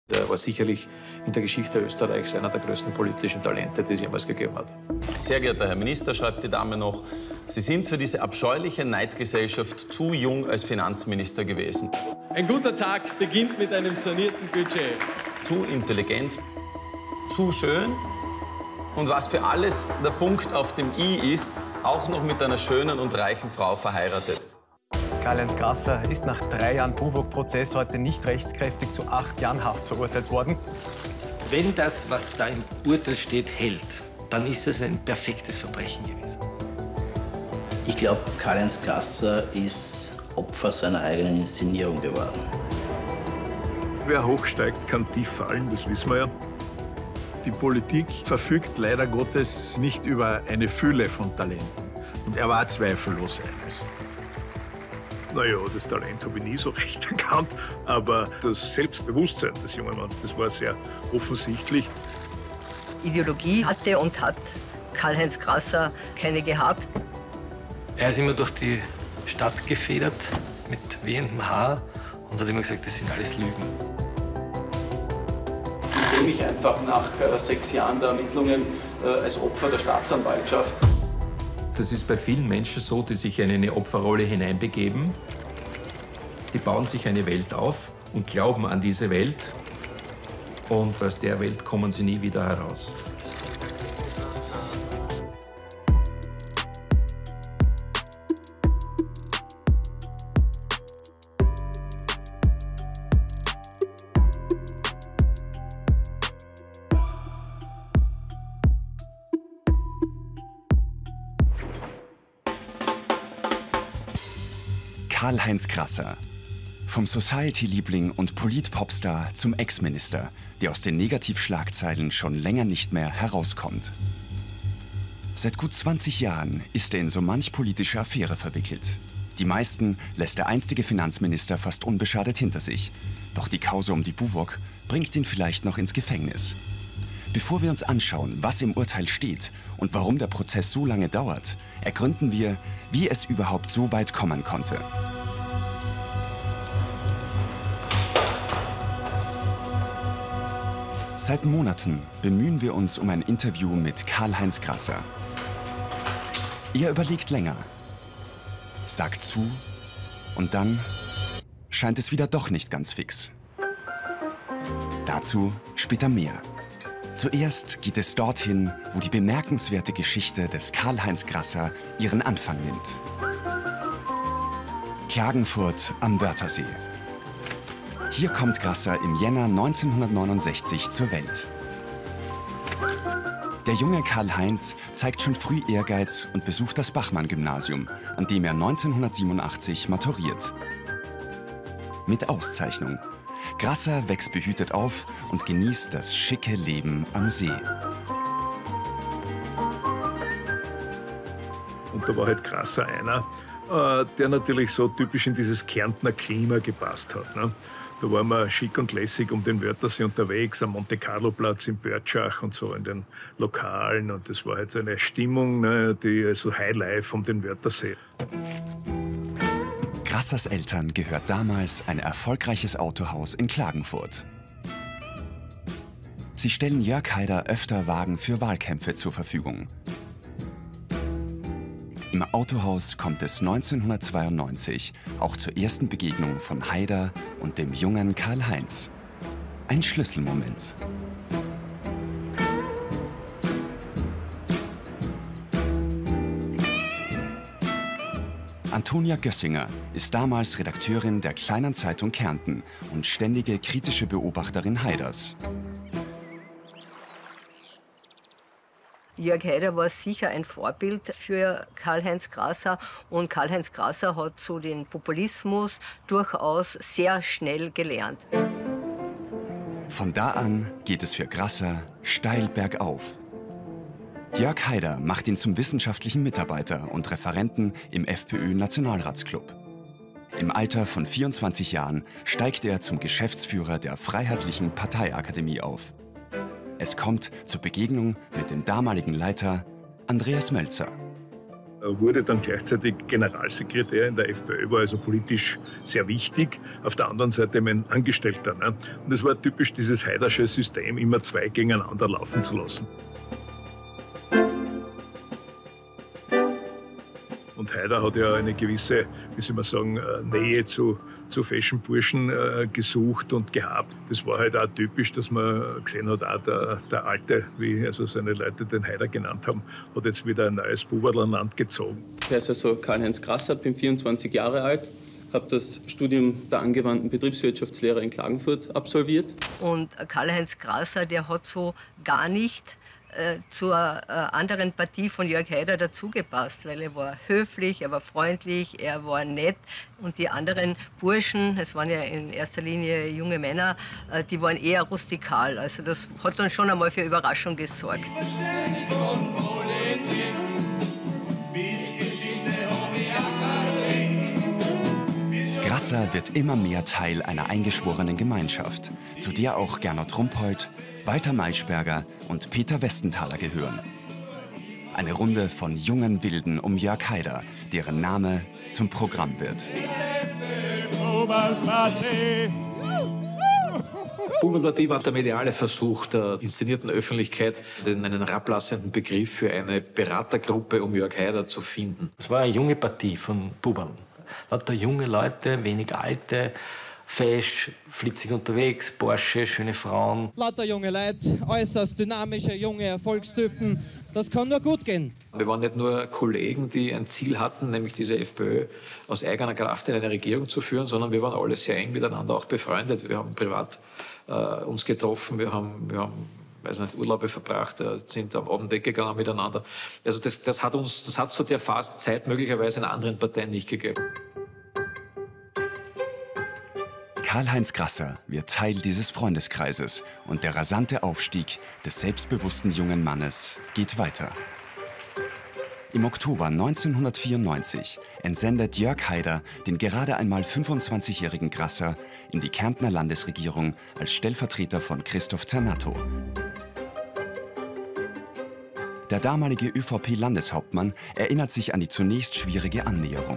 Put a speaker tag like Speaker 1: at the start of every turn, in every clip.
Speaker 1: Er war sicherlich in der Geschichte Österreichs einer der größten politischen Talente, die es jemals gegeben hat.
Speaker 2: Sehr geehrter Herr Minister, schreibt die Dame noch, Sie sind für diese abscheuliche Neidgesellschaft zu jung als Finanzminister gewesen.
Speaker 3: Ein guter Tag beginnt mit einem sanierten Budget.
Speaker 2: Zu intelligent, zu schön und was für alles der Punkt auf dem I ist, auch noch mit einer schönen und reichen Frau verheiratet.
Speaker 4: Karl-Heinz Grasser ist nach 3 Jahren BUWOG-Prozess heute nicht rechtskräftig zu 8 Jahren Haft verurteilt worden.
Speaker 5: Wenn das, was da im Urteil steht, hält, dann ist es ein perfektes Verbrechen gewesen.
Speaker 6: Ich glaube, Karl-Heinz Grasser ist Opfer seiner eigenen Inszenierung geworden.
Speaker 7: Wer hochsteigt, kann tief fallen, das wissen wir ja. Die Politik verfügt leider Gottes nicht über eine Fülle von Talenten. Und er war zweifellos eines. Naja, das Talent habe ich nie so recht erkannt, aber das Selbstbewusstsein des jungen Mannes, das war sehr offensichtlich.
Speaker 8: Ideologie hatte und hat Karl-Heinz Grasser keine gehabt.
Speaker 5: Er ist immer durch die Stadt gefedert mit wehendem Haar und hat immer gesagt, das sind alles Lügen.
Speaker 1: Ich sehe mich einfach nach 6 Jahren der Ermittlungen als Opfer der Staatsanwaltschaft.
Speaker 9: Das ist bei vielen Menschen so, die sich in eine Opferrolle hineinbegeben. Die bauen sich eine Welt auf und glauben an diese Welt. Und aus der Welt kommen sie nie wieder heraus.
Speaker 10: Karl-Heinz Grasser. Vom Society-Liebling und Polit-Popstar zum Ex-Minister, der aus den Negativschlagzeilen schon länger nicht mehr herauskommt. Seit gut 20 Jahren ist er in so manch politische Affäre verwickelt. Die meisten lässt der einstige Finanzminister fast unbeschadet hinter sich. Doch die Causa um die BUWOG bringt ihn vielleicht noch ins Gefängnis. Bevor wir uns anschauen, was im Urteil steht und warum der Prozess so lange dauert, ergründen wir, wie es überhaupt so weit kommen konnte. Seit Monaten bemühen wir uns um ein Interview mit Karl-Heinz Grasser. Er überlegt länger, sagt zu und dann scheint es wieder doch nicht ganz fix. Dazu später mehr. Zuerst geht es dorthin, wo die bemerkenswerte Geschichte des Karl-Heinz Grasser ihren Anfang nimmt. Klagenfurt am Wörthersee. Hier kommt Grasser im Jänner 1969 zur Welt. Der junge Karl-Heinz zeigt schon früh Ehrgeiz und besucht das Bachmann-Gymnasium, an dem er 1987 maturiert. Mit Auszeichnung. Grasser wächst behütet auf und genießt das schicke Leben am See.
Speaker 7: Und da war halt Grasser einer, der natürlich so typisch in dieses Kärntner Klima gepasst hat. Ne? Da waren wir schick und lässig um den Wörthersee unterwegs, am Monte-Carlo-Platz in Börtschach und so in den Lokalen. Und das war halt so eine Stimmung, ne, die so Highlife um den Wörthersee.
Speaker 10: Grassers Eltern gehört damals ein erfolgreiches Autohaus in Klagenfurt. Sie stellen Jörg Haider öfter Wagen für Wahlkämpfe zur Verfügung. Im Autohaus kommt es 1992 auch zur ersten Begegnung von Haider und dem jungen Karl-Heinz. Ein Schlüsselmoment. Antonia Gössinger ist damals Redakteurin der Kleinen Zeitung Kärnten und ständige kritische Beobachterin Haiders.
Speaker 8: Jörg Haider war sicher ein Vorbild für Karl-Heinz Grasser und Karl-Heinz Grasser hat so den Populismus durchaus sehr schnell gelernt.
Speaker 10: Von da an geht es für Grasser steil bergauf. Jörg Haider macht ihn zum wissenschaftlichen Mitarbeiter und Referenten im FPÖ-Nationalratsklub. Im Alter von 24 Jahren steigt er zum Geschäftsführer der Freiheitlichen Parteiakademie auf. Es kommt zur Begegnung mit dem damaligen Leiter Andreas Mölzer.
Speaker 7: Er wurde dann gleichzeitig Generalsekretär in der FPÖ, war also politisch sehr wichtig. Auf der anderen Seite mein Angestellter. Ne? Und es war typisch dieses Haidersche System, immer zwei gegeneinander laufen zu lassen. Und Haider hat ja eine gewisse, wie soll man sagen, Nähe zu Fashion-Burschen gesucht und gehabt. Das war halt auch typisch, dass man gesehen hat, auch der Alte, wie also seine Leute den Haider genannt haben, hat jetzt wieder ein neues Buberlandland gezogen.
Speaker 1: Ich heiße also Karl-Heinz Grasser, bin 24 Jahre alt, habe das Studium der angewandten Betriebswirtschaftslehre in Klagenfurt absolviert.
Speaker 8: Und Karl-Heinz Grasser, der hat so gar nicht zur anderen Partie von Jörg Haider dazugepasst, weil er war höflich, er war freundlich, er war nett und die anderen Burschen, es waren ja in erster Linie junge Männer, die waren eher rustikal. Also das hat dann schon einmal für Überraschung gesorgt.
Speaker 10: Grasser wird immer mehr Teil einer eingeschworenen Gemeinschaft, zu der auch Gernot Rumpold, Walter Maischberger und Peter Westenthaler gehören. Eine Runde von jungen Wilden um Jörg Haider, deren Name zum Programm wird.
Speaker 9: Bubenpartie war der mediale Versuch der inszenierten Öffentlichkeit, einen herablassenden Begriff für eine Beratergruppe um Jörg Haider zu finden.
Speaker 5: Es war eine junge Partie von Bubern. Lauter junge Leute, wenig alte, fesch, flitzig unterwegs, Porsche, schöne Frauen.
Speaker 3: Lauter junge Leute, äußerst dynamische, junge Erfolgstypen. Das kann nur gut gehen.
Speaker 9: Wir waren nicht nur Kollegen, die ein Ziel hatten, nämlich diese FPÖ aus eigener Kraft in eine Regierung zu führen, sondern wir waren alle sehr eng miteinander auch befreundet. Wir haben privat uns getroffen, wir haben weiß nicht, Urlaube verbracht, sind am Abend weggegangen miteinander. Also das hat so der Phasenzeit möglicherweise in anderen Parteien nicht gegeben.
Speaker 10: Karl-Heinz Grasser wird Teil dieses Freundeskreises und der rasante Aufstieg des selbstbewussten jungen Mannes geht weiter. Im Oktober 1994 entsendet Jörg Haider den gerade einmal 25-jährigen Grasser in die Kärntner Landesregierung als Stellvertreter von Christoph Zernato. Der damalige ÖVP-Landeshauptmann erinnert sich an die zunächst schwierige Annäherung.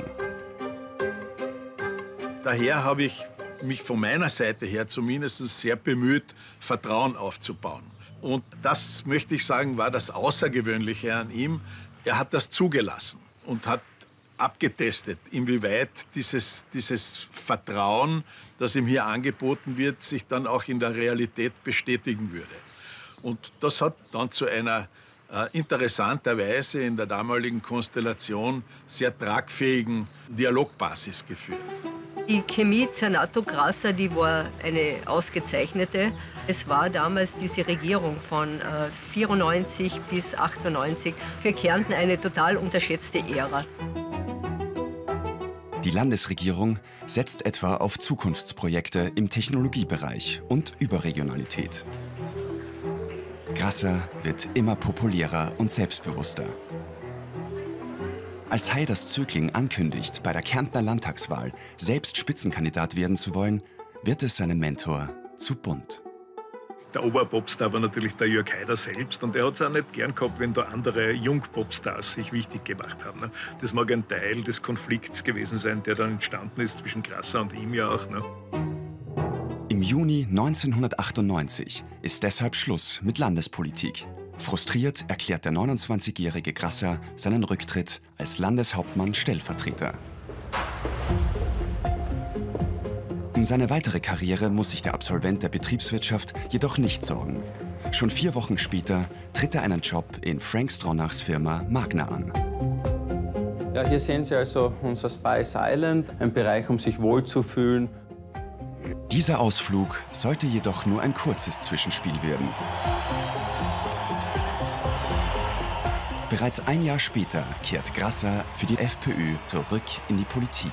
Speaker 7: Daher habe ich mich von meiner Seite her zumindest sehr bemüht, Vertrauen aufzubauen. Und das, möchte ich sagen, war das Außergewöhnliche an ihm. Er hat das zugelassen und hat abgetestet, inwieweit dieses Vertrauen, das ihm hier angeboten wird, sich dann auch in der Realität bestätigen würde. Und das hat dann zu einer interessanterweise in der damaligen Konstellation sehr tragfähigen Dialogbasis geführt.
Speaker 8: Die Chemie Zernato-Grasser, die war eine ausgezeichnete. Es war damals diese Regierung von 94 bis 98 für Kärnten eine total unterschätzte Ära.
Speaker 10: Die Landesregierung setzt etwa auf Zukunftsprojekte im Technologiebereich und Überregionalität. Grasser wird immer populärer und selbstbewusster. Als Haiders Zögling ankündigt, bei der Kärntner Landtagswahl selbst Spitzenkandidat werden zu wollen, wird es seinem Mentor zu bunt.
Speaker 7: Der Oberpopstar war natürlich der Jörg Haider selbst und er hat es auch nicht gern gehabt, wenn da andere Jungpopstars sich wichtig gemacht haben. Das mag ein Teil des Konflikts gewesen sein, der dann entstanden ist zwischen Grasser und ihm ja auch.
Speaker 10: Im Juni 1998 ist deshalb Schluss mit Landespolitik. Frustriert erklärt der 29-jährige Grasser seinen Rücktritt als Landeshauptmann-Stellvertreter. Um seine weitere Karriere muss sich der Absolvent der Betriebswirtschaft jedoch nicht sorgen. Schon 4 Wochen später tritt er einen Job in Frank Stronachs Firma Magna an.
Speaker 1: Ja, hier sehen Sie also unser Spice Island, ein Bereich, um sich wohlzufühlen.
Speaker 10: Dieser Ausflug sollte jedoch nur ein kurzes Zwischenspiel werden. Bereits ein Jahr später kehrt Grasser für die FPÖ zurück in die Politik.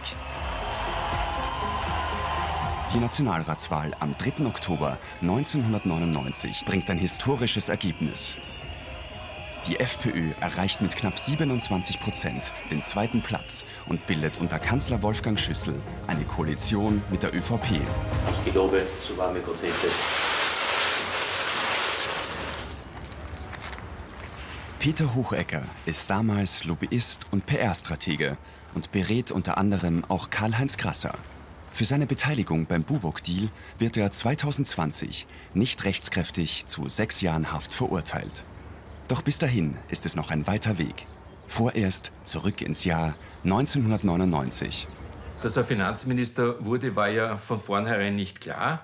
Speaker 10: Die Nationalratswahl am 3. Oktober 1999 bringt ein historisches Ergebnis. Die FPÖ erreicht mit knapp 27% den 2. Platz und bildet unter Kanzler Wolfgang Schüssel eine Koalition mit der ÖVP.
Speaker 11: Ich gelobe, so wahr mir Gott redet.
Speaker 10: Peter Hochecker ist damals Lobbyist und PR-Stratege und berät unter anderem auch Karl-Heinz Grasser. Für seine Beteiligung beim Bubok-Deal wird er 2020 nicht rechtskräftig zu 6 Jahren Haft verurteilt. Doch bis dahin ist es noch ein weiter Weg. Vorerst zurück ins Jahr 1999.
Speaker 9: Dass er Finanzminister wurde, war ja von vornherein nicht klar.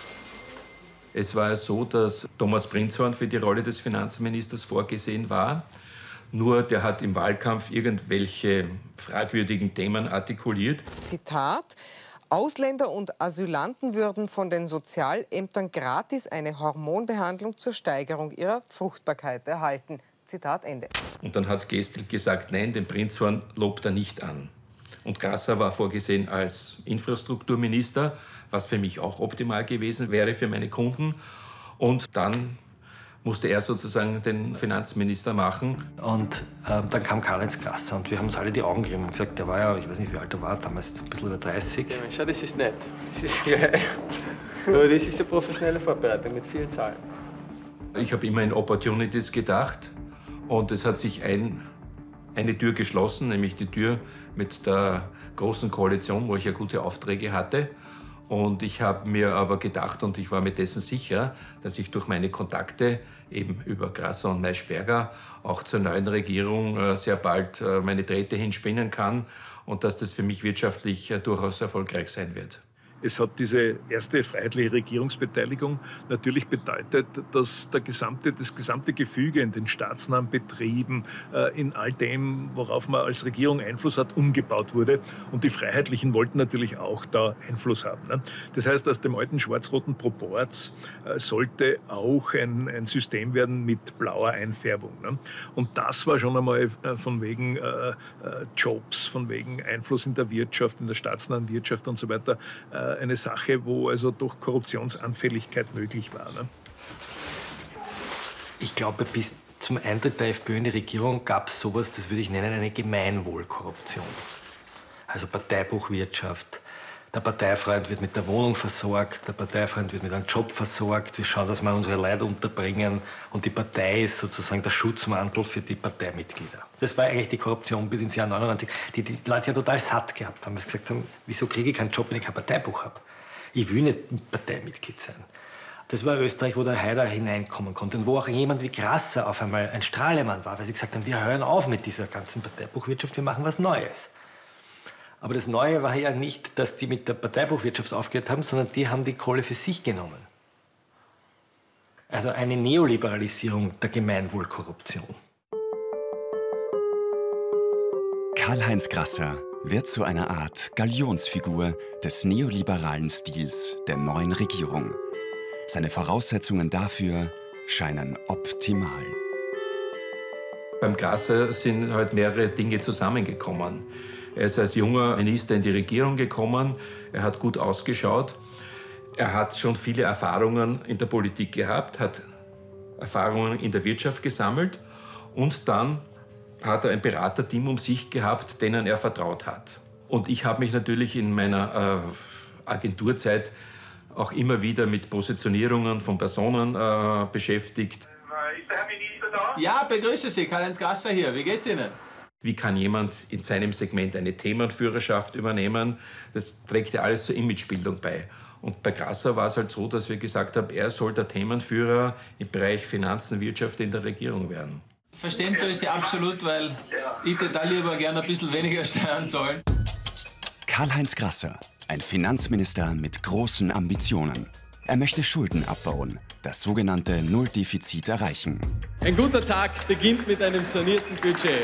Speaker 9: Es war ja so, dass Thomas Prinzhorn für die Rolle des Finanzministers vorgesehen war. Nur der hat im Wahlkampf irgendwelche fragwürdigen Themen artikuliert.
Speaker 12: Zitat: Ausländer und Asylanten würden von den Sozialämtern gratis eine Hormonbehandlung zur Steigerung ihrer Fruchtbarkeit erhalten. Zitat Ende.
Speaker 9: Und dann hat Gestel gesagt, nein, den Prinzhorn lobt er nicht an. Und Grasser war vorgesehen als Infrastrukturminister, was für mich auch optimal gewesen wäre für meine Kunden. Und dann musste er sozusagen den Finanzminister machen.
Speaker 5: Und dann kam Karl-Heinz Grasser und wir haben uns alle die Augen gerieben und gesagt, der war ja, ich weiß nicht, wie alt er war, damals ein bisschen über 30.
Speaker 13: Ja, schau, das ist nett. Das ist gleich. Aber das ist eine professionelle Vorbereitung mit vielen Zahlen.
Speaker 9: Ich habe immer in Opportunities gedacht und es hat sich eine Tür geschlossen, nämlich die Tür mit der Großen Koalition, wo ich ja gute Aufträge hatte. Und ich habe mir aber gedacht und ich war mir dessen sicher, dass ich durch meine Kontakte eben über Grasser und Maischberger auch zur neuen Regierung sehr bald meine Drähte hinspinnen kann und dass das für mich wirtschaftlich durchaus erfolgreich sein wird.
Speaker 7: Es hat diese erste freiheitliche Regierungsbeteiligung natürlich bedeutet, dass das gesamte Gefüge in den staatsnahen Betrieben, in all dem, worauf man als Regierung Einfluss hat, umgebaut wurde. Und die Freiheitlichen wollten natürlich auch da Einfluss haben. Ne? Das heißt, aus dem alten schwarz-roten Proporz sollte auch ein System werden mit blauer Einfärbung. Ne? Und das war schon einmal von wegen Jobs, von wegen Einfluss in der Wirtschaft, in der staatsnahen Wirtschaft und so weiter, eine Sache, wo also durch Korruptionsanfälligkeit möglich war. Ne?
Speaker 5: Ich glaube, bis zum Eintritt der FPÖ in die Regierung gab es sowas, das würde ich nennen, eine Gemeinwohlkorruption. Also Parteibuchwirtschaft. Der Parteifreund wird mit der Wohnung versorgt, der Parteifreund wird mit einem Job versorgt. Wir schauen, dass wir unsere Leute unterbringen. Und die Partei ist sozusagen der Schutzmantel für die Parteimitglieder. Das war eigentlich die Korruption bis ins Jahr 99, die die Leute ja total satt gehabt haben. Weil sie gesagt haben, wieso kriege ich keinen Job, wenn ich kein Parteibuch habe? Ich will nicht Parteimitglied sein. Das war Österreich, wo der Haider hineinkommen konnte und wo auch jemand wie Grasser auf einmal ein Strahlemann war, weil sie gesagt haben, wir hören auf mit dieser ganzen Parteibuchwirtschaft, wir machen was Neues. Aber das Neue war ja nicht, dass die mit der Parteibuchwirtschaft aufgehört haben, sondern die haben die Kohle für sich genommen. Also eine Neoliberalisierung der Gemeinwohlkorruption.
Speaker 10: Karl-Heinz Grasser wird zu einer Art Galionsfigur des neoliberalen Stils der neuen Regierung. Seine Voraussetzungen dafür scheinen optimal.
Speaker 9: Beim Grasser sind halt mehrere Dinge zusammengekommen. Er ist als junger Minister in die Regierung gekommen, er hat gut ausgeschaut, er hat schon viele Erfahrungen in der Politik gehabt, hat Erfahrungen in der Wirtschaft gesammelt und dann hat er ein Beraterteam um sich gehabt, denen er vertraut hat. Und ich habe mich natürlich in meiner Agenturzeit auch immer wieder mit Positionierungen von Personen beschäftigt.
Speaker 14: Ist der Herr Minister da?
Speaker 13: Ja, begrüße Sie, Karl-Heinz Grasser hier. Wie geht's Ihnen?
Speaker 9: Wie kann jemand in seinem Segment eine Themenführerschaft übernehmen? Das trägt ja alles zur Imagebildung bei. Und bei Grasser war es halt so, dass wir gesagt haben, er soll der Themenführer im Bereich Finanzen, Wirtschaft in der Regierung werden.
Speaker 13: Verstehen tue ich Sie absolut, weil ich da lieber gerne ein bisschen weniger Steuern zahlen.
Speaker 10: Karl-Heinz Grasser, ein Finanzminister mit großen Ambitionen. Er möchte Schulden abbauen, das sogenannte Nulldefizit erreichen.
Speaker 13: Ein guter Tag beginnt mit einem sanierten Budget.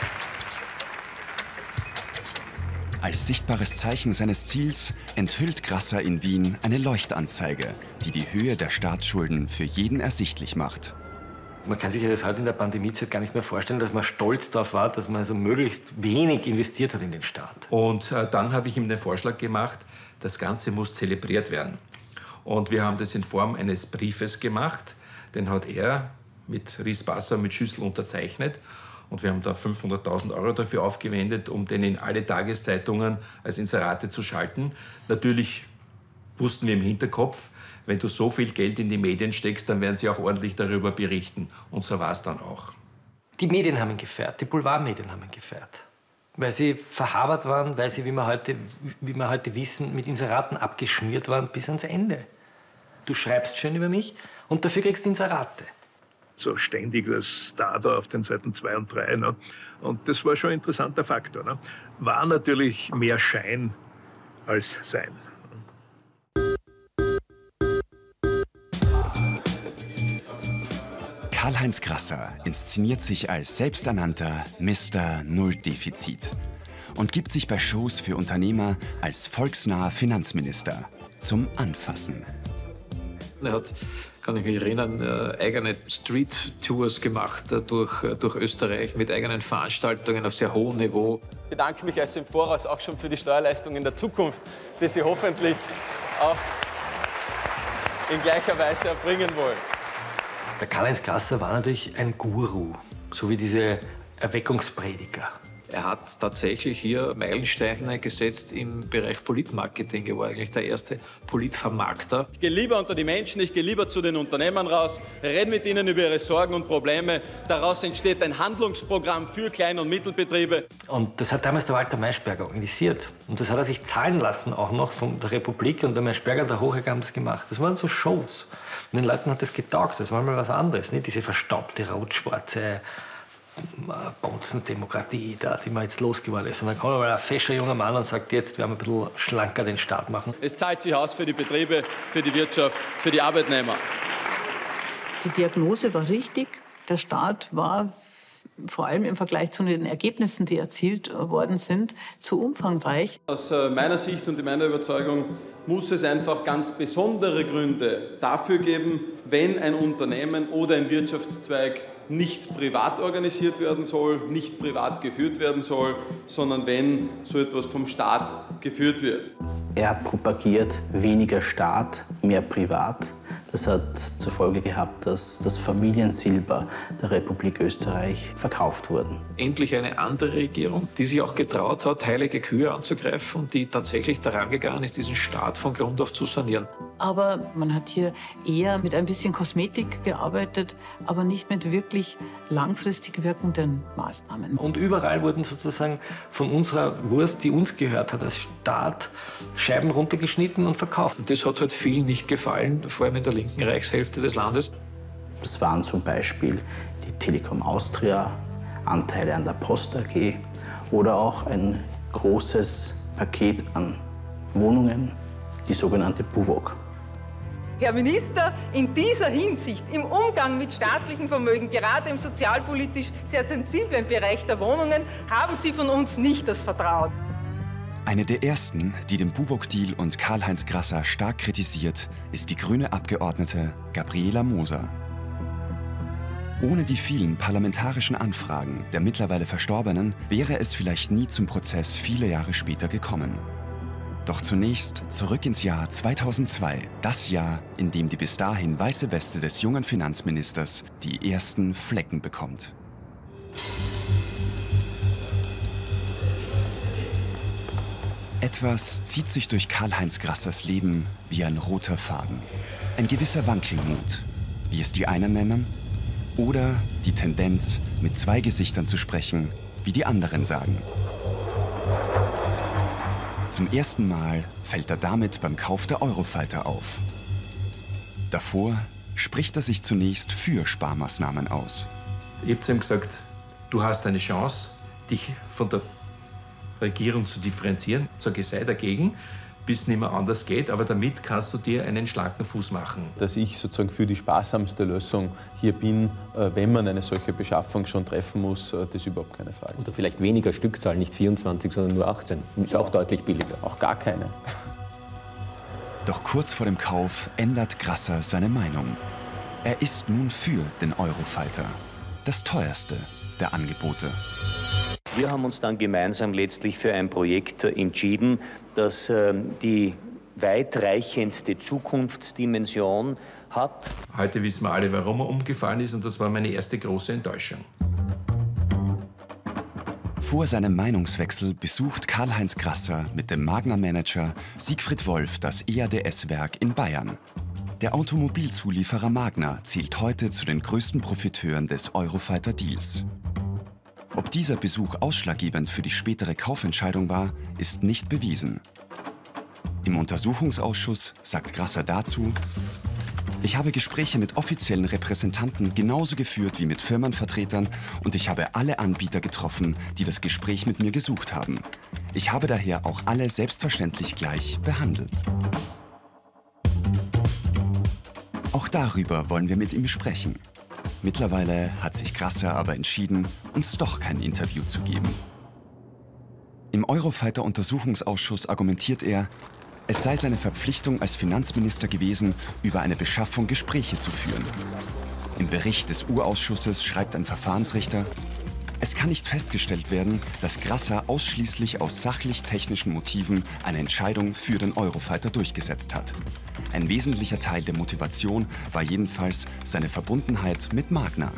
Speaker 10: Als sichtbares Zeichen seines Ziels enthüllt Grasser in Wien eine Leuchtanzeige, die die Höhe der Staatsschulden für jeden ersichtlich macht.
Speaker 5: Man kann sich das heute in der Pandemiezeit gar nicht mehr vorstellen, dass man stolz darauf war, dass man also möglichst wenig investiert hat in den Staat.
Speaker 9: Und dann habe ich ihm den Vorschlag gemacht, das Ganze muss zelebriert werden. Und wir haben das in Form eines Briefes gemacht, den hat er mit Riesbasser, mit Schüssel unterzeichnet. Und wir haben da 500.000 € dafür aufgewendet, um den in alle Tageszeitungen als Inserate zu schalten. Natürlich wussten wir im Hinterkopf, wenn du so viel Geld in die Medien steckst, dann werden sie auch ordentlich darüber berichten. Und so war es dann auch.
Speaker 5: Die Medien haben ihn gefährdet, die Boulevardmedien haben ihn gefährdet. Weil sie verhabert waren, weil sie, wie wir heute wissen, mit Inseraten abgeschnürt waren bis ans Ende. Du schreibst schön über mich und dafür kriegst du Inserate.
Speaker 7: So ständig als Star da auf den Seiten 2 und 3. Ne? Und das war schon ein interessanter Faktor. Ne? War natürlich mehr Schein als Sein.
Speaker 10: Karl-Heinz Grasser inszeniert sich als selbsternannter Mr. Nulldefizit und gibt sich bei Shows für Unternehmer als volksnaher Finanzminister zum Anfassen.
Speaker 9: Er hat, kann ich mich erinnern, eigene Street-Tours gemacht durch Österreich mit eigenen Veranstaltungen auf sehr hohem Niveau.
Speaker 2: Ich bedanke mich also im Voraus auch schon für die Steuerleistung in der Zukunft, die Sie hoffentlich auch in gleicher Weise erbringen wollen.
Speaker 5: Der Karl-Heinz Grasser war natürlich ein Guru, so wie diese Erweckungsprediger.
Speaker 9: Er hat tatsächlich hier Meilensteine gesetzt im Bereich Politmarketing. Er war eigentlich der erste Politvermarkter.
Speaker 2: Ich gehe lieber unter die Menschen, ich gehe lieber zu den Unternehmern raus, rede mit ihnen über ihre Sorgen und Probleme. Daraus entsteht ein Handlungsprogramm für Klein- und Mittelbetriebe.
Speaker 5: Und das hat damals der Walter Maischberger organisiert. Und das hat er sich zahlen lassen, auch noch von der Republik. Und der Maischberger und der Hochegger haben das gemacht. Das waren so Shows. Und den Leuten hat das getaugt. Das war mal was anderes. Nicht diese verstaubte, rot-schwarze Bonzendemokratie, die man jetzt losgeworden ist. Und dann kommt mal ein fescher junger Mann und sagt, jetzt werden wir ein bisschen schlanker den Staat machen.
Speaker 2: Es zahlt sich aus für die Betriebe, für die Wirtschaft, für die Arbeitnehmer.
Speaker 15: Die Diagnose war richtig. Der Staat war vor allem im Vergleich zu den Ergebnissen, die erzielt worden sind, zu umfangreich.
Speaker 2: Aus meiner Sicht und in meiner Überzeugung muss es einfach ganz besondere Gründe dafür geben, wenn ein Unternehmen oder ein Wirtschaftszweig nicht privat organisiert werden soll, nicht privat geführt werden soll, sondern wenn so etwas vom Staat geführt wird.
Speaker 6: Er hat propagiert, weniger Staat, mehr Privat. Das hat zur Folge gehabt, dass das Familiensilber der Republik Österreich verkauft wurde.
Speaker 9: Endlich eine andere Regierung, die sich auch getraut hat, heilige Kühe anzugreifen und die tatsächlich daran gegangen ist, diesen Staat von Grund auf zu sanieren.
Speaker 15: Aber man hat hier eher mit ein bisschen Kosmetik gearbeitet, aber nicht mit wirklich langfristig wirkenden Maßnahmen.
Speaker 5: Und überall wurden sozusagen von unserer Wurst, die uns gehört hat, als Staat Scheiben runtergeschnitten und verkauft.
Speaker 9: Und das hat halt vielen nicht gefallen, vor allem in der linken Reichshälfte des Landes.
Speaker 6: Das waren zum Beispiel die Telekom Austria, Anteile an der Post AG oder auch ein großes Paket an Wohnungen, die sogenannte BUWOG.
Speaker 16: Herr Minister, in dieser Hinsicht, im Umgang mit staatlichem Vermögen, gerade im sozialpolitisch sehr sensiblen Bereich der Wohnungen, haben Sie von uns nicht das Vertrauen.
Speaker 10: Eine der ersten, die den BUWOG-Deal und Karl-Heinz Grasser stark kritisiert, ist die grüne Abgeordnete Gabriela Moser. Ohne die vielen parlamentarischen Anfragen der mittlerweile Verstorbenen wäre es vielleicht nie zum Prozess viele Jahre später gekommen. Doch zunächst zurück ins Jahr 2002, das Jahr, in dem die bis dahin weiße Weste des jungen Finanzministers die ersten Flecken bekommt. Etwas zieht sich durch Karl-Heinz Grassers Leben wie ein roter Faden. Ein gewisser Wankelmut, wie es die einen nennen, oder die Tendenz, mit zwei Gesichtern zu sprechen, wie die anderen sagen. Zum ersten Mal fällt er damit beim Kauf der Eurofighter auf. Davor spricht er sich zunächst für Sparmaßnahmen aus.
Speaker 9: Ich habe zu ihm gesagt, du hast eine Chance, dich von der Regierung zu differenzieren. Ich sage, sei dagegen, bis es nicht mehr anders geht, aber damit kannst du dir einen schlanken Fuß machen.
Speaker 17: Dass ich sozusagen für die sparsamste Lösung hier bin, wenn man eine solche Beschaffung schon treffen muss, das ist überhaupt keine Frage.
Speaker 18: Oder vielleicht weniger Stückzahl, nicht 24, sondern nur 18. Ist auch deutlich billiger.
Speaker 17: Auch gar keine.
Speaker 10: Doch kurz vor dem Kauf ändert Grasser seine Meinung. Er ist nun für den Eurofighter, das teuerste der Angebote.
Speaker 11: Wir haben uns dann gemeinsam letztlich für ein Projekt entschieden, das die weitreichendste Zukunftsdimension hat.
Speaker 9: Heute wissen wir alle, warum er umgefallen ist, und das war meine erste große Enttäuschung.
Speaker 10: Vor seinem Meinungswechsel besucht Karl-Heinz Grasser mit dem Magna-Manager Siegfried Wolf das EADS-Werk in Bayern. Der Automobilzulieferer Magna zählt heute zu den größten Profiteuren des Eurofighter-Deals. Ob dieser Besuch ausschlaggebend für die spätere Kaufentscheidung war, ist nicht bewiesen. Im Untersuchungsausschuss sagt Grasser dazu: Ich habe Gespräche mit offiziellen Repräsentanten genauso geführt wie mit Firmenvertretern und ich habe alle Anbieter getroffen, die das Gespräch mit mir gesucht haben. Ich habe daher auch alle selbstverständlich gleich behandelt. Auch darüber wollen wir mit ihm sprechen. Mittlerweile hat sich Grasser aber entschieden, uns doch kein Interview zu geben. Im Eurofighter-Untersuchungsausschuss argumentiert er, es sei seine Verpflichtung als Finanzminister gewesen, über eine Beschaffung Gespräche zu führen. Im Bericht des U-Ausschusses schreibt ein Verfahrensrichter: Es kann nicht festgestellt werden, dass Grasser ausschließlich aus sachlich-technischen Motiven eine Entscheidung für den Eurofighter durchgesetzt hat. Ein wesentlicher Teil der Motivation war jedenfalls seine Verbundenheit mit Magna.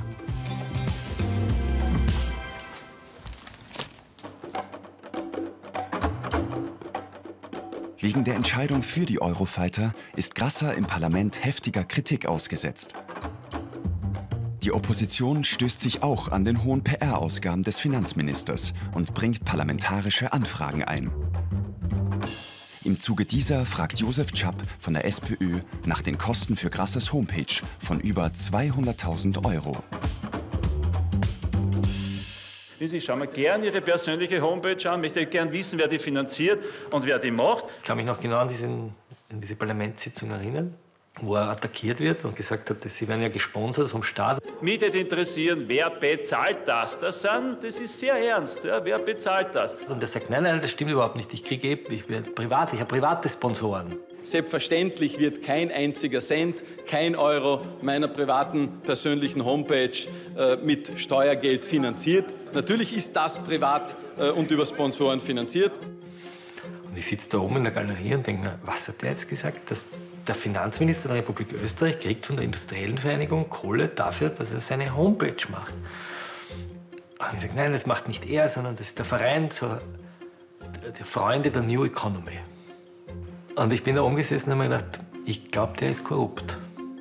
Speaker 10: Wegen der Entscheidung für die Eurofighter ist Grasser im Parlament heftiger Kritik ausgesetzt. Die Opposition stößt sich auch an den hohen PR-Ausgaben des Finanzministers und bringt parlamentarische Anfragen ein. Im Zuge dieser fragt Josef Czapp von der SPÖ nach den Kosten für Grassers Homepage von über 200.000 €.
Speaker 19: Ich schaue mir gerne Ihre persönliche Homepage an, möchte gerne wissen, wer die finanziert und wer die macht.
Speaker 5: Ich kann mich noch genau an diese Parlamentssitzung erinnern, wo er attackiert wird und gesagt hat, Sie werden ja gesponsert vom Staat.
Speaker 19: Mich würde interessieren, wer bezahlt das? Das ist sehr ernst. Ja? Wer bezahlt das?
Speaker 5: Und er sagt, nein, das stimmt überhaupt nicht. Ich habe private Sponsoren.
Speaker 2: Selbstverständlich wird kein einziger Cent, kein Euro meiner privaten persönlichen Homepage mit Steuergeld finanziert. Natürlich ist das privat und über Sponsoren finanziert.
Speaker 5: Und ich sitze da oben in der Galerie und denke mir, was hat der jetzt gesagt? Dass der Finanzminister der Republik Österreich kriegt von der Industriellen Vereinigung Kohle dafür, dass er seine Homepage macht. Und ich sage, nein, das macht nicht er, sondern das ist der Verein der Freunde der New Economy. Und ich bin da oben gesessen und habe mir gedacht, ich glaube, der ist korrupt.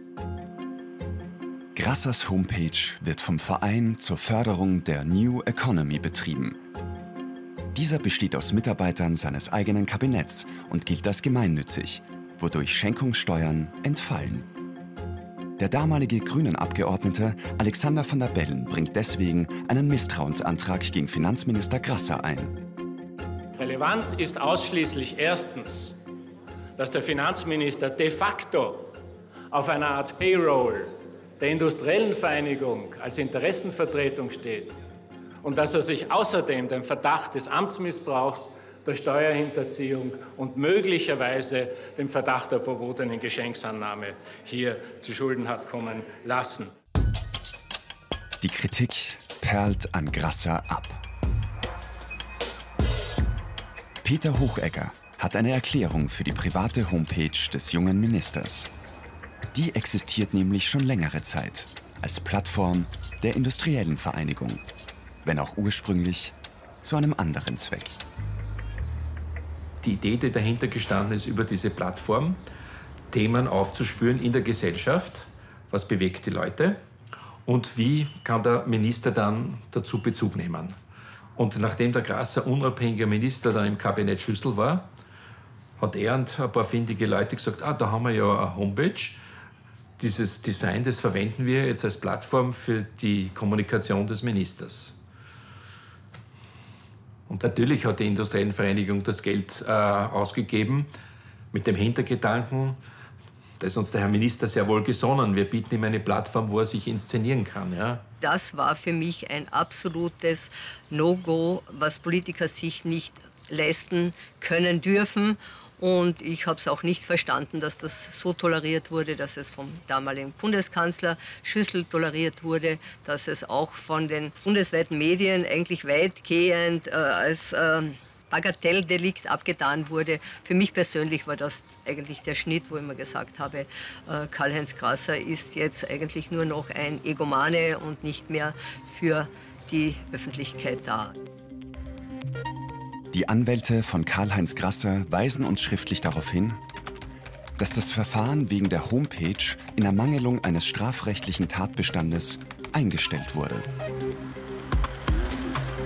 Speaker 10: Grassers Homepage wird vom Verein zur Förderung der New Economy betrieben. Dieser besteht aus Mitarbeitern seines eigenen Kabinetts und gilt als gemeinnützig, wodurch Schenkungssteuern entfallen. Der damalige Grünen-Abgeordnete Alexander van der Bellen bringt deswegen einen Misstrauensantrag gegen Finanzminister Grasser ein.
Speaker 20: Relevant ist ausschließlich erstens, dass der Finanzminister de facto auf einer Art Payroll der Industriellen Vereinigung als Interessenvertretung steht und dass er sich außerdem dem Verdacht des Amtsmissbrauchs, der Steuerhinterziehung und möglicherweise dem Verdacht der verbotenen Geschenksannahme hier zu Schulden hat kommen lassen.
Speaker 10: Die Kritik perlt an Grasser ab. Peter Hochegger hat eine Erklärung für die private Homepage des jungen Ministers. Die existiert nämlich schon längere Zeit als Plattform der Industriellen Vereinigung, wenn auch ursprünglich zu einem anderen Zweck.
Speaker 9: Die Idee, die dahinter gestanden ist, über diese Plattform Themen aufzuspüren in der Gesellschaft, was bewegt die Leute und wie kann der Minister dann dazu Bezug nehmen. Und nachdem der Grasser unabhängiger Minister dann im Kabinett Schüssel war, hat er und ein paar findige Leute gesagt, da haben wir ja eine Homepage. Dieses Design, das verwenden wir jetzt als Plattform für die Kommunikation des Ministers. Und natürlich hat die Industriellen Vereinigung das Geld ausgegeben mit dem Hintergedanken, da ist uns der Herr Minister sehr wohl gesonnen. Wir bieten ihm eine Plattform, wo er sich inszenieren kann. Ja?
Speaker 8: Das war für mich ein absolutes No-Go, was Politiker sich nicht leisten können dürfen. Und ich habe es auch nicht verstanden, dass das so toleriert wurde, dass es vom damaligen Bundeskanzler Schüssel toleriert wurde, dass es auch von den bundesweiten Medien eigentlich weitgehend als Bagatelldelikt abgetan wurde. Für mich persönlich war das eigentlich der Schnitt, wo ich mir gesagt habe, Karl-Heinz Grasser ist jetzt eigentlich nur noch ein Egomane und nicht mehr für die Öffentlichkeit da.
Speaker 10: Die Anwälte von Karl-Heinz Grasser weisen uns schriftlich darauf hin, dass das Verfahren wegen der Homepage in Ermangelung eines strafrechtlichen Tatbestandes eingestellt wurde.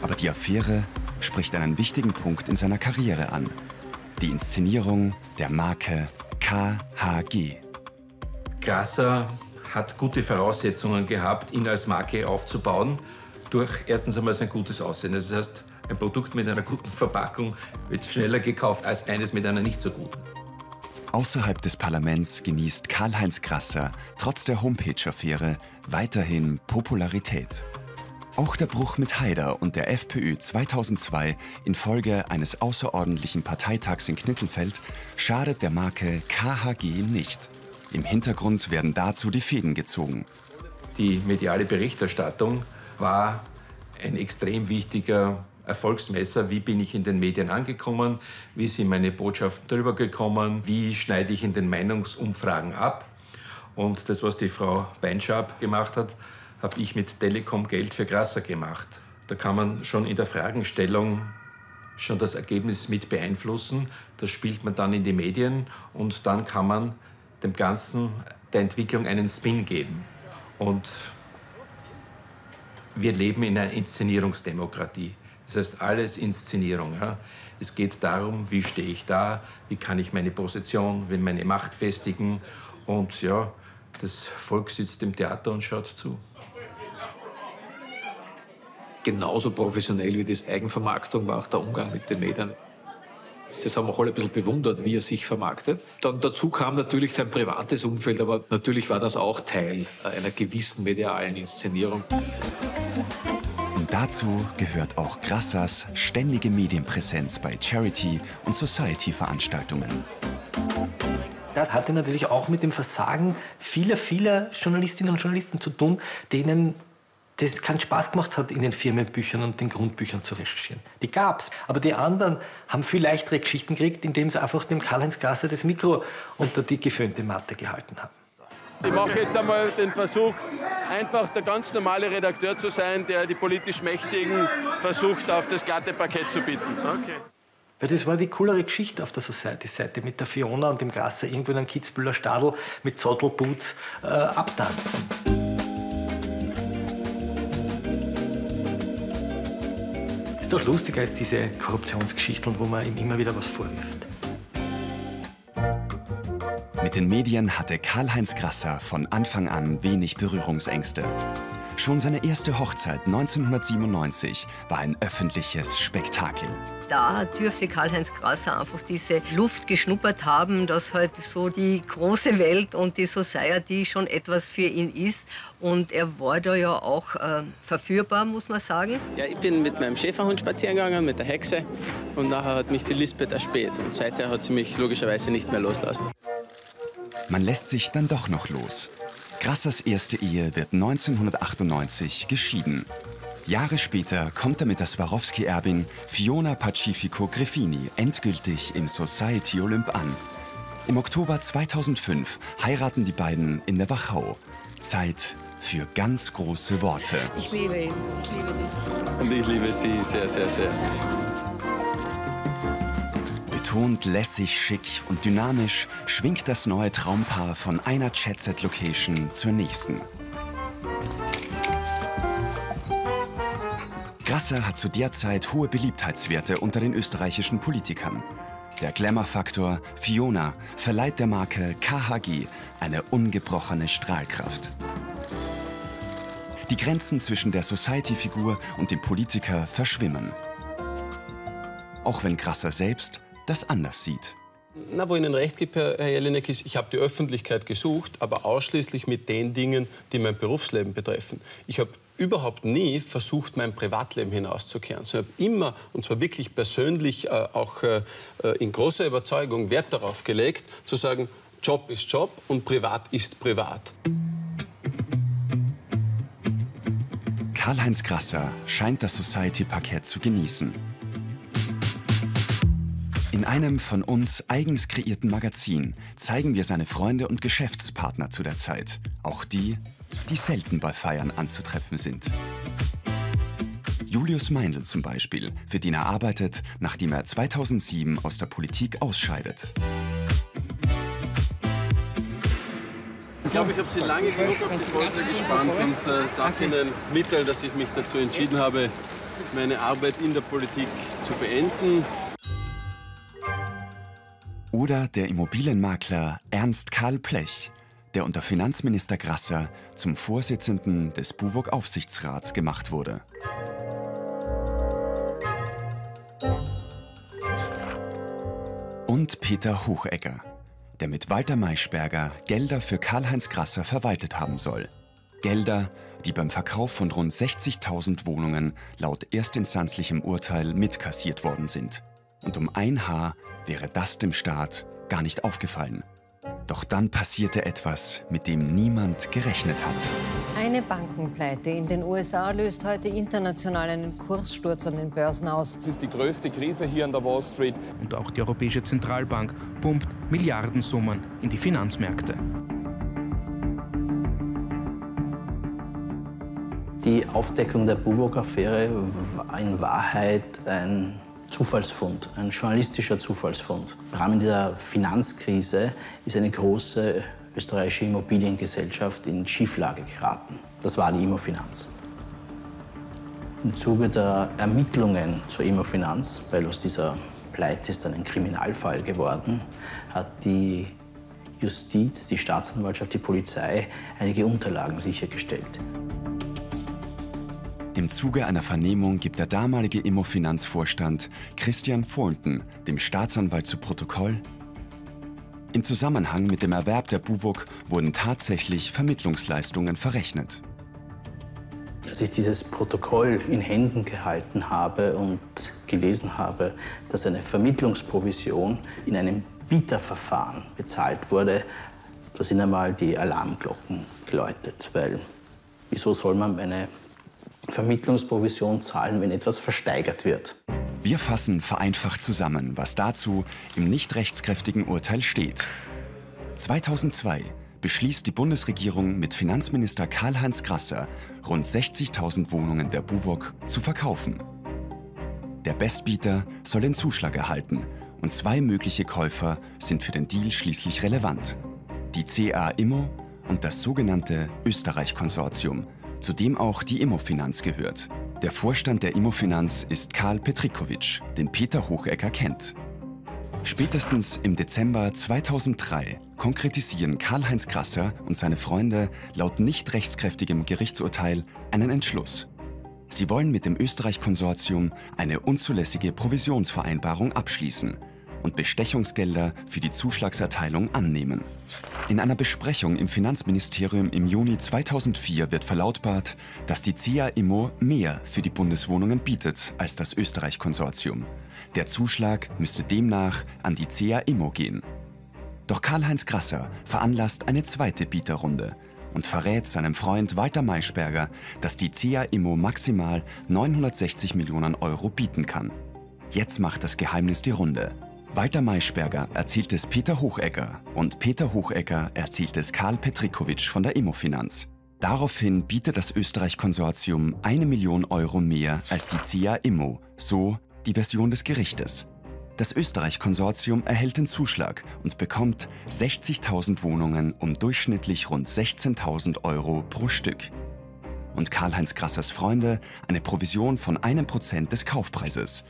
Speaker 10: Aber die Affäre spricht einen wichtigen Punkt in seiner Karriere an. Die Inszenierung der Marke KHG.
Speaker 9: Grasser hat gute Voraussetzungen gehabt, ihn als Marke aufzubauen, durch erstens einmal sein gutes Aussehen. Das heißt, ein Produkt mit einer guten Verpackung wird schneller gekauft als eines mit einer nicht so guten.
Speaker 10: Außerhalb des Parlaments genießt Karl-Heinz Grasser trotz der Homepage-Affäre weiterhin Popularität. Auch der Bruch mit Haider und der FPÖ 2002 infolge eines außerordentlichen Parteitags in Knittelfeld schadet der Marke KHG nicht. Im Hintergrund werden dazu die Fäden gezogen.
Speaker 9: Die mediale Berichterstattung war ein extrem wichtiger Erfolgsmesser. Wie bin ich in den Medien angekommen? Wie sind meine Botschaften darüber gekommen? Wie schneide ich in den Meinungsumfragen ab? Und das, was die Frau Beinschab gemacht hat, habe ich mit Telekom Geld für Grasser gemacht. Da kann man schon in der Fragestellung schon das Ergebnis mit beeinflussen. Das spielt man dann in die Medien und dann kann man dem Ganzen der Entwicklung einen Spin geben. Und wir leben in einer Inszenierungsdemokratie. Das heißt, alles Inszenierung. Ja? Es geht darum, wie stehe ich da, wie kann ich meine Position, wie meine Macht festigen. Und ja, das Volk sitzt im Theater und schaut zu.
Speaker 21: Genauso professionell wie das Eigenvermarktung war auch der Umgang mit den Medien. Das haben wir alle ein bisschen bewundert, wie er sich vermarktet. Dann dazu kam natürlich sein privates Umfeld, aber natürlich war das auch Teil einer gewissen medialen Inszenierung.
Speaker 10: Und dazu gehört auch Grassers ständige Medienpräsenz bei Charity- und Society-Veranstaltungen.
Speaker 5: Das hatte natürlich auch mit dem Versagen vieler Journalistinnen und Journalisten zu tun, denen das keinen Spaß gemacht hat, in den Firmenbüchern und den Grundbüchern zu recherchieren. Die gab's. Aber die anderen haben viel leichtere Geschichten gekriegt, indem sie einfach dem Karl-Heinz Grasser das Mikro unter die geföhnte Matte gehalten haben.
Speaker 2: Ich mache jetzt einmal den Versuch, einfach der ganz normale Redakteur zu sein, der die politisch Mächtigen versucht, auf das glatte Parkett zu bieten. Okay.
Speaker 5: Weil das war die coolere Geschichte auf der Society-Seite mit der Fiona und dem Grasser irgendwo in einem Kitzbüheler Stadl mit Zottelboots abtanzen. Das ist doch lustiger als diese Korruptionsgeschichten, wo man ihm immer wieder was vorwirft.
Speaker 10: Mit den Medien hatte Karl-Heinz Grasser von Anfang an wenig Berührungsängste. Schon seine erste Hochzeit 1997 war ein öffentliches Spektakel.
Speaker 8: Da dürfte Karl-Heinz Grasser einfach diese Luft geschnuppert haben, dass halt so die große Welt und die Society schon etwas für ihn ist. Und er war da ja auch verführbar, muss man sagen.
Speaker 13: Ja, ich bin mit meinem Schäferhund spazieren gegangen, mit der Hexe. Und nachher hat mich die Lisbeth erspäht. Und seither hat sie mich logischerweise nicht mehr loslassen.
Speaker 10: Man lässt sich dann doch noch los. Grassers erste Ehe wird 1998 geschieden. Jahre später kommt er mit der Swarovski-Erbin Fiona Pacifico Griffini endgültig im Society Olymp an. Im Oktober 2005 heiraten die beiden in der Wachau. Zeit für ganz große Worte.
Speaker 8: Ich liebe ihn, ich liebe dich.
Speaker 13: Und ich liebe sie sehr, sehr, sehr.
Speaker 10: Betont lässig, schick und dynamisch schwingt das neue Traumpaar von einer Jet-Set-Location zur nächsten. Grasser hat zu der Zeit hohe Beliebtheitswerte unter den österreichischen Politikern. Der Glamour-Faktor Fiona verleiht der Marke KHG eine ungebrochene Strahlkraft. Die Grenzen zwischen der Society-Figur und dem Politiker verschwimmen. Auch wenn Grasser selbst das anders sieht.
Speaker 13: Na, wo ich Ihnen recht gebe, Herr Jelinek, ist, ich habe die Öffentlichkeit gesucht, aber ausschließlich mit den Dingen, die mein Berufsleben betreffen. Ich habe überhaupt nie versucht, mein Privatleben hinauszukehren. Ich habe immer, und zwar wirklich persönlich, auch in großer Überzeugung Wert darauf gelegt, zu sagen, Job ist Job und Privat ist Privat.
Speaker 10: Karl-Heinz Grasser scheint das Society-Parkett zu genießen. In einem von uns eigens kreierten Magazin zeigen wir seine Freunde und Geschäftspartner zu der Zeit. Auch die, die selten bei Feiern anzutreffen sind. Julius Meindl zum Beispiel, für den er arbeitet, nachdem er 2007 aus der Politik ausscheidet.
Speaker 2: Ich glaube, ich habe Sie lange genug auf die Folter gespannt und darf Ihnen mitteilen, dass ich mich dazu entschieden habe, meine Arbeit in der Politik zu beenden.
Speaker 10: Oder der Immobilienmakler Ernst Karl Plech, der unter Finanzminister Grasser zum Vorsitzenden des BUWOG-Aufsichtsrats gemacht wurde. Und Peter Hochegger, der mit Walter Maischberger Gelder für Karl-Heinz Grasser verwaltet haben soll. Gelder, die beim Verkauf von rund 60.000 Wohnungen laut erstinstanzlichem Urteil mitkassiert worden sind. Und um ein Haar wäre das dem Staat gar nicht aufgefallen. Doch dann passierte etwas, mit dem niemand gerechnet hat.
Speaker 4: Eine Bankenpleite in den USA löst heute international einen Kurssturz an den Börsen aus.
Speaker 22: Das ist die größte Krise hier an der Wall Street.
Speaker 23: Und auch die Europäische Zentralbank pumpt Milliardensummen in die Finanzmärkte.
Speaker 6: Die Aufdeckung der BUWOG-Affäre war in Wahrheit ein Zufallsfund, ein journalistischer Zufallsfund. Im Rahmen der Finanzkrise ist eine große österreichische Immobiliengesellschaft in Schieflage geraten. Das war die Immofinanz. Im Zuge der Ermittlungen zur Immofinanz, weil aus dieser Pleite ist dann ein Kriminalfall geworden, hat die Justiz, die Staatsanwaltschaft, die Polizei einige Unterlagen sichergestellt.
Speaker 10: Im Zuge einer Vernehmung gibt der damalige Immofinanzvorstand Christian Thornton dem Staatsanwalt zu Protokoll: Im Zusammenhang mit dem Erwerb der BUWOG wurden tatsächlich Vermittlungsleistungen verrechnet.
Speaker 6: Als ich dieses Protokoll in Händen gehalten habe und gelesen habe, dass eine Vermittlungsprovision in einem Bieterverfahren bezahlt wurde, da sind einmal die Alarmglocken geläutet. Weil wieso soll man eine Vermittlungsprovision zahlen, wenn etwas versteigert wird?
Speaker 10: Wir fassen vereinfacht zusammen, was dazu im nicht rechtskräftigen Urteil steht. 2002 beschließt die Bundesregierung mit Finanzminister Karl-Heinz Grasser, rund 60.000 Wohnungen der BUWOG zu verkaufen. Der Bestbieter soll den Zuschlag erhalten und zwei mögliche Käufer sind für den Deal schließlich relevant: die CA Immo und das sogenannte Österreich-Konsortium, zu dem auch die Immofinanz gehört. Der Vorstand der Immofinanz ist Karl Petrikowitsch, den Peter Hochegger kennt. Spätestens im Dezember 2003 konkretisieren Karl-Heinz Grasser und seine Freunde laut nicht rechtskräftigem Gerichtsurteil einen Entschluss. Sie wollen mit dem Österreich-Konsortium eine unzulässige Provisionsvereinbarung abschließen und Bestechungsgelder für die Zuschlagserteilung annehmen. In einer Besprechung im Finanzministerium im Juni 2004 wird verlautbart, dass die CA Immo mehr für die Bundeswohnungen bietet als das Österreich-Konsortium. Der Zuschlag müsste demnach an die CA Immo gehen. Doch Karl-Heinz Grasser veranlasst eine zweite Bieterrunde und verrät seinem Freund Walter Maischberger, dass die CA Immo maximal 960 Millionen Euro bieten kann. Jetzt macht das Geheimnis die Runde. Walter Maischberger erzählt es Peter Hochegger und Peter Hochegger erzählt es Karl Petrikowitsch von der Immofinanz. Daraufhin bietet das Österreich-Konsortium 1 Million Euro mehr als die CA Immo, so die Version des Gerichtes. Das Österreich-Konsortium erhält den Zuschlag und bekommt 60.000 Wohnungen um durchschnittlich rund 16.000 Euro pro Stück. Und Karl-Heinz Grassers Freunde eine Provision von 1% des Kaufpreises,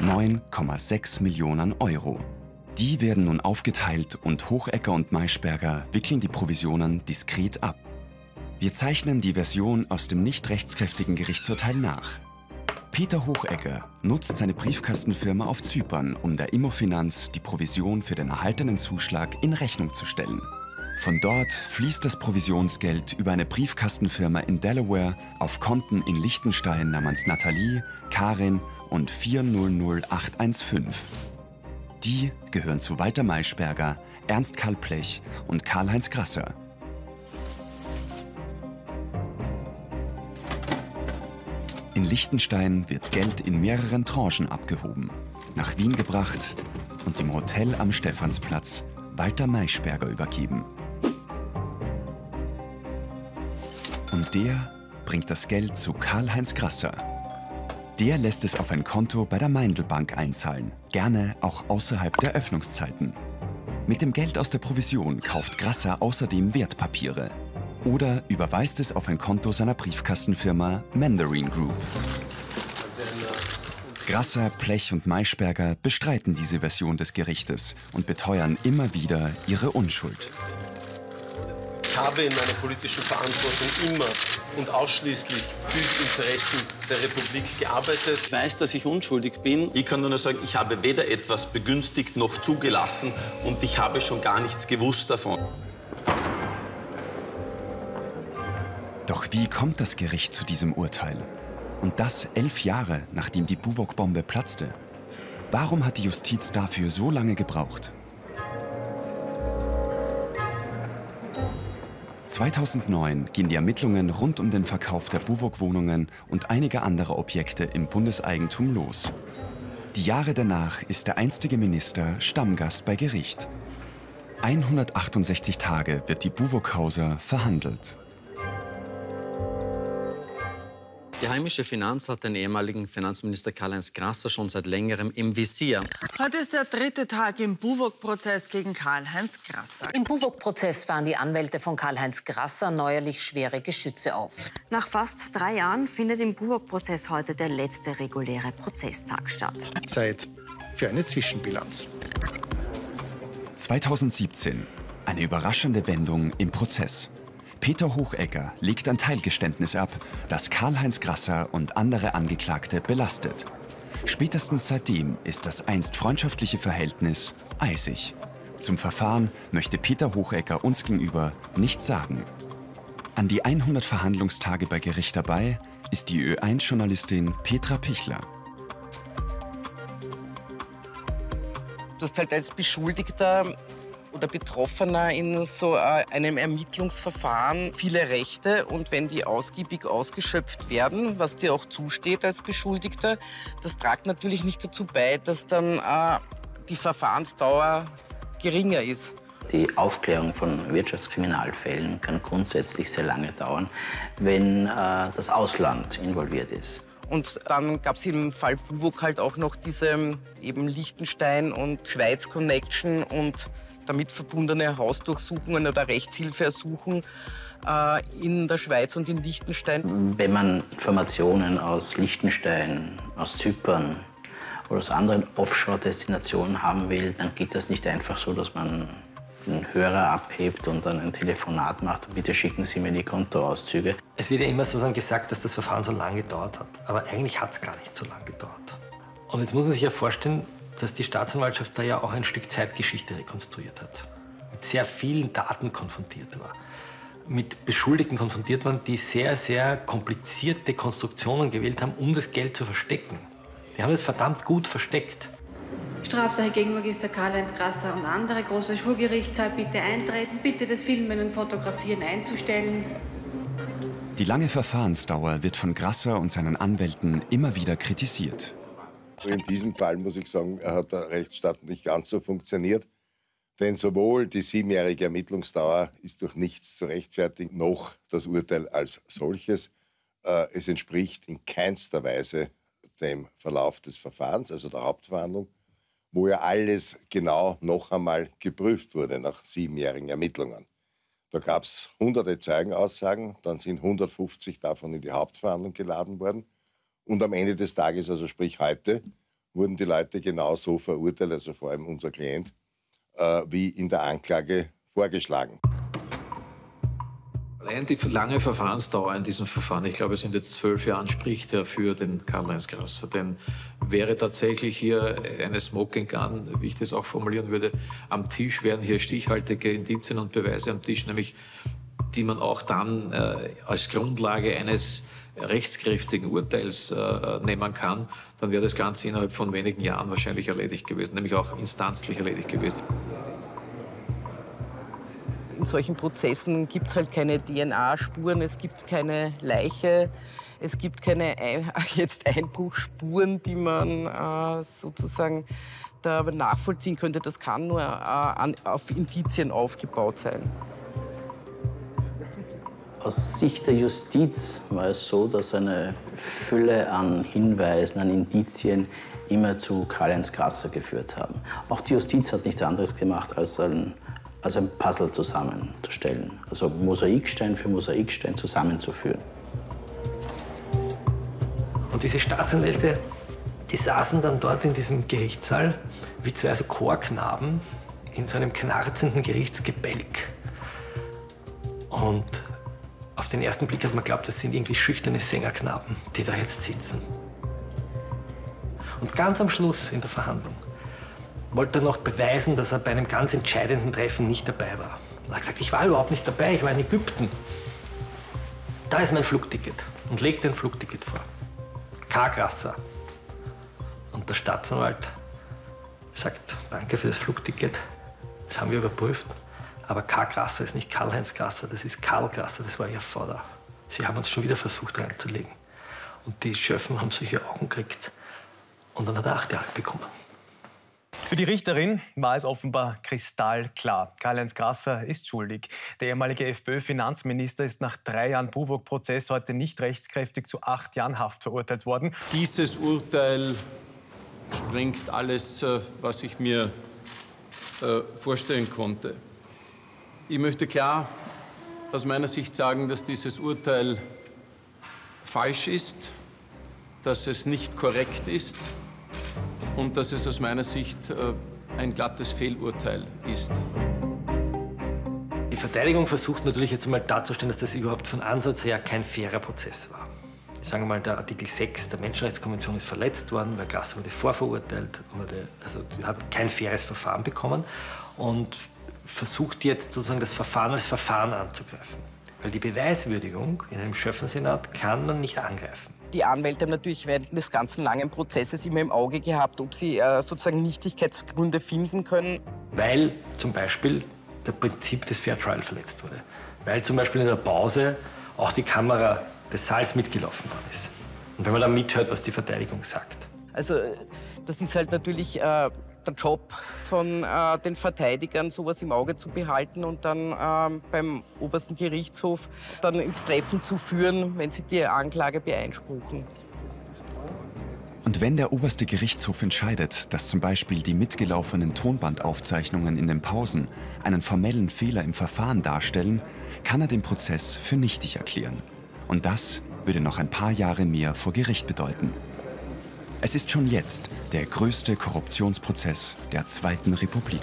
Speaker 10: 9,6 Millionen Euro. Die werden nun aufgeteilt und Hochegger und Maischberger wickeln die Provisionen diskret ab. Wir zeichnen die Version aus dem nicht rechtskräftigen Gerichtsurteil nach. Peter Hochegger nutzt seine Briefkastenfirma auf Zypern, um der Immofinanz die Provision für den erhaltenen Zuschlag in Rechnung zu stellen. Von dort fließt das Provisionsgeld über eine Briefkastenfirma in Delaware auf Konten in Liechtenstein namens Nathalie, Karin und 400815. Die gehören zu Walter Maischberger, Ernst Karl Plech und Karl-Heinz Grasser. In Liechtenstein wird Geld in mehreren Tranchen abgehoben, nach Wien gebracht und im Hotel am Stephansplatz Walter Maischberger übergeben. Und der bringt das Geld zu Karl-Heinz Grasser. Der lässt es auf ein Konto bei der Meindl-Bank einzahlen, gerne auch außerhalb der Öffnungszeiten. Mit dem Geld aus der Provision kauft Grasser außerdem Wertpapiere oder überweist es auf ein Konto seiner Briefkastenfirma Mandarin Group.
Speaker 2: Also
Speaker 10: Grasser, Plech und Maischberger bestreiten diese Version des Gerichtes und beteuern immer wieder ihre Unschuld.
Speaker 13: Ich habe in meiner politischen Verantwortung immer und ausschließlich für die Interessen der Republik gearbeitet. Ich weiß, dass ich unschuldig bin. Ich kann nur sagen, ich habe weder etwas begünstigt noch zugelassen und ich habe schon gar nichts gewusst davon.
Speaker 10: Doch wie kommt das Gericht zu diesem Urteil? Und das 11 Jahre, nachdem die Buwok-Bombe platzte. Warum hat die Justiz dafür so lange gebraucht? 2009 gehen die Ermittlungen rund um den Verkauf der Buwok-Wohnungen und einiger anderer Objekte im Bundeseigentum los. Die Jahre danach ist der einstige Minister Stammgast bei Gericht. 168 Tage wird die Buwok-Causa verhandelt.
Speaker 1: Die heimische Finanz hat den ehemaligen Finanzminister Karl-Heinz Grasser schon seit längerem im Visier.
Speaker 3: Heute ist der 3. Tag im Buwok-Prozess gegen Karl-Heinz Grasser.
Speaker 4: Im Buwok-Prozess fahren die Anwälte von Karl-Heinz Grasser neuerlich schwere Geschütze auf.
Speaker 12: Nach fast 3 Jahren findet im Buwok-Prozess heute der letzte reguläre Prozesstag statt.
Speaker 24: Zeit für eine Zwischenbilanz.
Speaker 10: 2017. Eine überraschende Wendung im Prozess. Peter Hochegger legt ein Teilgeständnis ab, das Karl-Heinz Grasser und andere Angeklagte belastet. Spätestens seitdem ist das einst freundschaftliche Verhältnis eisig. Zum Verfahren möchte Peter Hochegger uns gegenüber nichts sagen. An die 100 Verhandlungstage bei Gericht dabei ist die Ö1-Journalistin Petra Pichler.
Speaker 25: Du hast halt als Beschuldigter oder Betroffener in so einem Ermittlungsverfahren viele Rechte. Und wenn die ausgiebig ausgeschöpft werden, was dir auch zusteht als Beschuldigter, das tragt natürlich nicht dazu bei, dass dann die Verfahrensdauer geringer ist.
Speaker 6: Die Aufklärung von Wirtschaftskriminalfällen kann grundsätzlich sehr lange dauern, wenn das Ausland involviert ist.
Speaker 25: Und dann gab es im Fall Buwok halt auch noch diese eben Liechtenstein- und Schweiz-Connection und damit verbundene Hausdurchsuchungen oder Rechtshilfeersuchen in der Schweiz und in Liechtenstein.
Speaker 6: Wenn man Informationen aus Liechtenstein, aus Zypern oder aus anderen Offshore-Destinationen haben will, dann geht das nicht einfach so, dass man einen Hörer abhebt und dann ein Telefonat macht und bitte schicken Sie mir die Kontoauszüge.
Speaker 5: Es wird ja immer sozusagen gesagt, dass das Verfahren so lange gedauert hat. Aber eigentlich hat es gar nicht so lange gedauert. Und jetzt muss man sich ja vorstellen, dass die Staatsanwaltschaft da ja auch ein Stück Zeitgeschichte rekonstruiert hat. Mit sehr vielen Daten konfrontiert war. Mit Beschuldigten konfrontiert waren, die sehr, sehr komplizierte Konstruktionen gewählt haben, um das Geld zu verstecken. Die haben es verdammt gut versteckt.
Speaker 26: Strafsache gegen Magister Karl-Heinz Grasser und andere. Großer Schwurgerichtssaal, bitte eintreten. Bitte das Filmen und Fotografieren einzustellen.
Speaker 10: Die lange Verfahrensdauer wird von Grasser und seinen Anwälten immer wieder kritisiert.
Speaker 27: In diesem Fall muss ich sagen, hat der Rechtsstaat nicht ganz so funktioniert. Denn sowohl die 7-jährige Ermittlungsdauer ist durch nichts zu rechtfertigen, noch das Urteil als solches. Es entspricht in keinster Weise dem Verlauf des Verfahrens, also der Hauptverhandlung, wo ja alles genau noch einmal geprüft wurde nach 7-jährigen Ermittlungen. Da gab es hunderte Zeugenaussagen, dann sind 150 davon in die Hauptverhandlung geladen worden. Und am Ende des Tages, also sprich heute, wurden die Leute genau so verurteilt, also vor allem unser Klient, wie in der Anklage vorgeschlagen.
Speaker 21: Allein die lange Verfahrensdauer in diesem Verfahren, ich glaube, es sind jetzt 12 Jahre, spricht ja für den Karl-Heinz Grasser. Denn wäre tatsächlich hier eine Smoking Gun, wie ich das auch formulieren würde, am Tisch, wären hier stichhaltige Indizien und Beweise am Tisch, nämlich die man auch dann als Grundlage eines rechtskräftigen Urteils nehmen kann, dann wäre das Ganze innerhalb von wenigen Jahren wahrscheinlich erledigt gewesen, nämlich auch instanzlich erledigt gewesen.
Speaker 25: In solchen Prozessen gibt es halt keine DNA-Spuren, es gibt keine Leiche, es gibt keine Einbruchsspuren, die man sozusagen da nachvollziehen könnte. Das kann nur auf Indizien aufgebaut sein.
Speaker 6: Aus Sicht der Justiz war es so, dass eine Fülle an Hinweisen, an Indizien immer zu Karl-Heinz Grasser geführt haben. Auch die Justiz hat nichts anderes gemacht, als ein Puzzle zusammenzustellen. Also Mosaikstein für Mosaikstein zusammenzuführen.
Speaker 5: Und diese Staatsanwälte, Die saßen dann dort in diesem Gerichtssaal wie zwei so Chorknaben in so einem knarzenden Gerichtsgebälk. Und auf den ersten Blick hat man geglaubt, das sind irgendwie schüchterne Sängerknaben, die da jetzt sitzen. Und ganz am Schluss in der Verhandlung wollte er noch beweisen, dass er bei einem ganz entscheidenden Treffen nicht dabei war. Er hat gesagt, ich war überhaupt nicht dabei, ich war in Ägypten. Da ist mein Flugticket. Und legt ein Flugticket vor. K. Grasser. Und der Staatsanwalt sagt, danke für das Flugticket. Das haben wir überprüft. Aber K. Grasser ist nicht Karl-Heinz Grasser, das ist Karl Grasser, das war ihr Vater. Sie haben uns schon wieder versucht reinzulegen. Und die Schöffen haben solche Augen gekriegt. Und dann hat er 8 Jahre bekommen.
Speaker 7: Für die Richterin war es offenbar kristallklar. Karl-Heinz Grasser ist schuldig. Der ehemalige FPÖ-Finanzminister ist nach 3 Jahren Buwog-Prozess heute nicht rechtskräftig zu 8 Jahren Haft verurteilt worden.
Speaker 2: Dieses Urteil sprengt alles, was ich mir vorstellen konnte. Ich möchte klar aus meiner Sicht sagen, dass dieses Urteil falsch ist, dass es nicht korrekt ist und dass es aus meiner Sicht ein glattes Fehlurteil ist.
Speaker 5: Die Verteidigung versucht natürlich jetzt mal darzustellen, dass das überhaupt von Ansatz her kein fairer Prozess war. Sagen wir mal, der Artikel 6 der Menschenrechtskonvention ist verletzt worden, weil Grasser wurde vorverurteilt, also hat kein faires Verfahren bekommen und versucht jetzt sozusagen das Verfahren als Verfahren anzugreifen. Weil die Beweiswürdigung in einem Schöffensenat kann man nicht angreifen.
Speaker 25: Die Anwälte haben natürlich während des ganzen langen Prozesses immer im Auge gehabt, ob sie sozusagen Nichtigkeitsgründe finden können.
Speaker 5: Weil zum Beispiel das Prinzip des Fair Trial verletzt wurde. Weil zum Beispiel in der Pause auch die Kamera des Saals mitgelaufen worden ist. Und wenn man dann mithört, was die Verteidigung sagt.
Speaker 25: Also das ist halt natürlich der Job von den Verteidigern, sowas im Auge zu behalten und dann beim obersten Gerichtshof dann ins Treffen zu führen, wenn sie die Anklage beeinspruchen.
Speaker 10: Und wenn der oberste Gerichtshof entscheidet, dass zum Beispiel die mitgelaufenen Tonbandaufzeichnungen in den Pausen einen formellen Fehler im Verfahren darstellen, kann er den Prozess für nichtig erklären. Und das würde noch ein paar Jahre mehr vor Gericht bedeuten. Es ist schon jetzt der größte Korruptionsprozess der Zweiten Republik.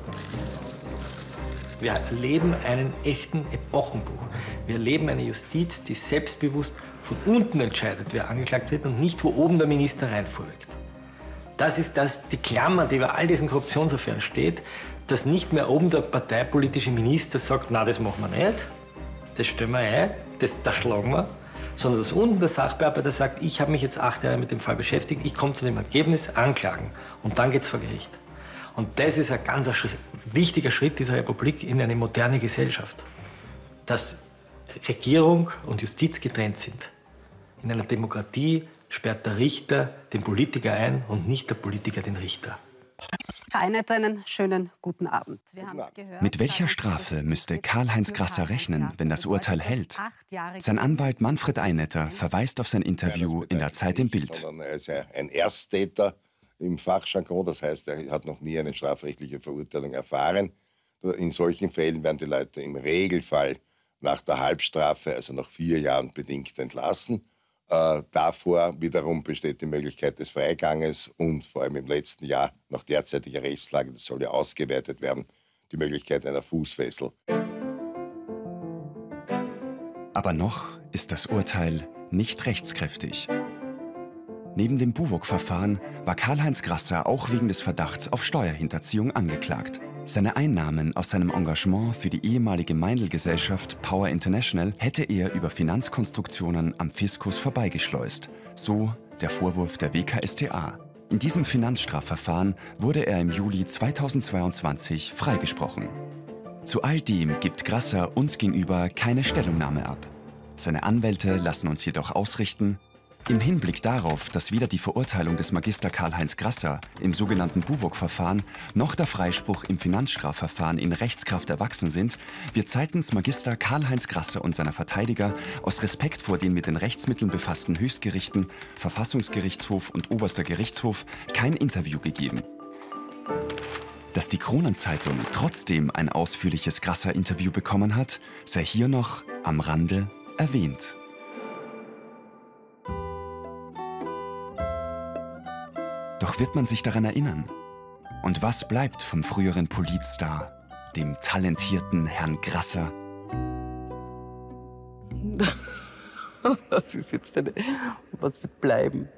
Speaker 5: Wir erleben einen echten Epochenbruch. Wir erleben eine Justiz, die selbstbewusst von unten entscheidet, wer angeklagt wird und nicht, wo oben der Minister reinfolgt. Das ist die Klammer, die über all diesen Korruptionsaffären steht, dass nicht mehr oben der parteipolitische Minister sagt, na, das machen wir nicht, das stellen wir ein, das schlagen wir, sondern dass unten der Sachbearbeiter sagt, ich habe mich jetzt 8 Jahre mit dem Fall beschäftigt, ich komme zu dem Ergebnis, anklagen und dann geht's vor Gericht. Und das ist ein ganz wichtiger Schritt dieser Republik in eine moderne Gesellschaft, dass Regierung und Justiz getrennt sind. In einer Demokratie sperrt der Richter den Politiker ein und nicht der Politiker den Richter.
Speaker 11: Herr Einert, einen schönen guten Abend. Wir haben es gehört.
Speaker 10: Mit welcher Strafe müsste Karl-Heinz Grasser rechnen, wenn das Urteil hält? Sein Anwalt Manfred Einetter verweist auf sein Interview in der Zeit im Bild.
Speaker 27: Er ist ein Ersttäter im Fachjargon, das heißt, er hat noch nie eine strafrechtliche Verurteilung erfahren. In solchen Fällen werden die Leute im Regelfall nach der Halbstrafe, also nach 4 Jahren, bedingt entlassen. Davor wiederum besteht die Möglichkeit des Freiganges und vor allem im letzten Jahr, nach derzeitiger Rechtslage, das soll ja ausgewertet werden, die Möglichkeit einer Fußfessel.
Speaker 10: Aber noch ist das Urteil nicht rechtskräftig. Neben dem Buwog-Verfahren war Karl-Heinz Grasser auch wegen des Verdachts auf Steuerhinterziehung angeklagt. Seine Einnahmen aus seinem Engagement für die ehemalige Meindl-Gesellschaft Power International hätte er über Finanzkonstruktionen am Fiskus vorbeigeschleust. So der Vorwurf der WKStA. In diesem Finanzstrafverfahren wurde er im Juli 2022 freigesprochen. Zu all dem gibt Grasser uns gegenüber keine Stellungnahme ab. Seine Anwälte lassen uns jedoch ausrichten: Im Hinblick darauf, dass weder die Verurteilung des Magister Karl-Heinz Grasser im sogenannten Buwog-Verfahren noch der Freispruch im Finanzstrafverfahren in Rechtskraft erwachsen sind, wird seitens Magister Karl-Heinz Grasser und seiner Verteidiger aus Respekt vor den mit den Rechtsmitteln befassten Höchstgerichten, Verfassungsgerichtshof und Oberster Gerichtshof kein Interview gegeben. Dass die Kronenzeitung trotzdem ein ausführliches Grasser-Interview bekommen hat, sei hier noch am Rande erwähnt. Doch wird man sich daran erinnern? Und was bleibt vom früheren Politstar, dem talentierten Herrn Grasser?
Speaker 25: Das ist jetzt eine... Was wird bleiben?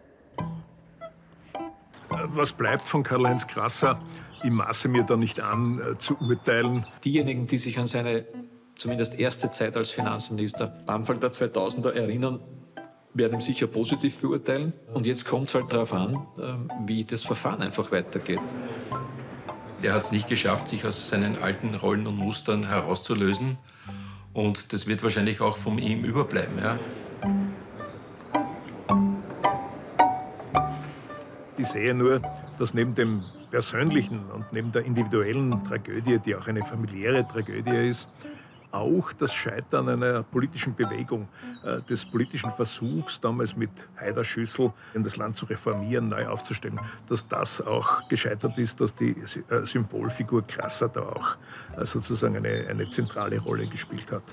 Speaker 14: Was bleibt von Karl-Heinz Grasser? Ich maße mir da nicht an, zu urteilen.
Speaker 21: Diejenigen, die sich an seine zumindest erste Zeit als Finanzminister Anfang der 2000er erinnern, werden ihn sicher positiv beurteilen. Und jetzt kommt es halt darauf an, wie das Verfahren einfach weitergeht.
Speaker 9: Er hat es nicht geschafft, sich aus seinen alten Rollen und Mustern herauszulösen. Und das wird wahrscheinlich auch von ihm überbleiben. Ja?
Speaker 14: Ich sehe nur, dass neben dem Persönlichen und neben der individuellen Tragödie, die auch eine familiäre Tragödie ist, auch das Scheitern einer politischen Bewegung, des politischen Versuchs, damals mit Haider Schüssel das Land zu reformieren, neu aufzustellen, dass das auch gescheitert ist, dass die Symbolfigur Grasser da auch sozusagen eine zentrale Rolle gespielt hat.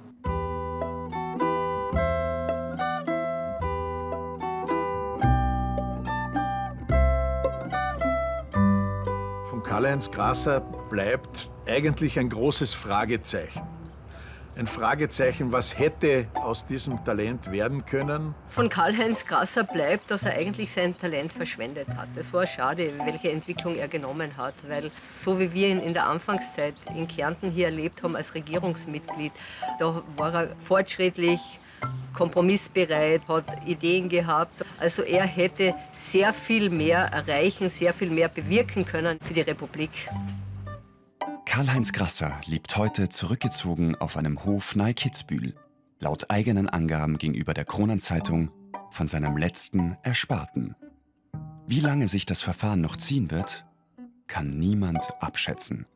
Speaker 22: Von Karl-Heinz Grasser bleibt eigentlich ein großes Fragezeichen. Ein Fragezeichen, was hätte aus diesem Talent werden können?
Speaker 8: Von Karl-Heinz Grasser bleibt, dass er eigentlich sein Talent verschwendet hat. Es war schade, welche Entwicklung er genommen hat, weil so wie wir ihn in der Anfangszeit in Kärnten hier erlebt haben als Regierungsmitglied, da war er fortschrittlich, kompromissbereit, hat Ideen gehabt. Also er hätte sehr viel mehr erreichen, sehr viel mehr bewirken können für die Republik.
Speaker 10: Karl-Heinz Grasser lebt heute zurückgezogen auf einem Hof nahe Kitzbühel, laut eigenen Angaben gegenüber der Kronenzeitung von seinem letzten Ersparten. Wie lange sich das Verfahren noch ziehen wird, kann niemand abschätzen.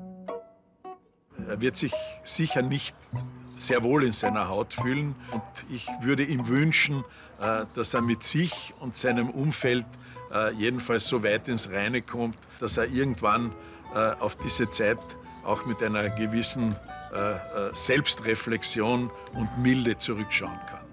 Speaker 22: Er wird sich sicher nicht sehr wohl in seiner Haut fühlen. Und ich würde ihm wünschen, dass er mit sich und seinem Umfeld jedenfalls so weit ins Reine kommt, dass er irgendwann auf diese Zeit auch mit einer gewissen Selbstreflexion und Milde zurückschauen kann.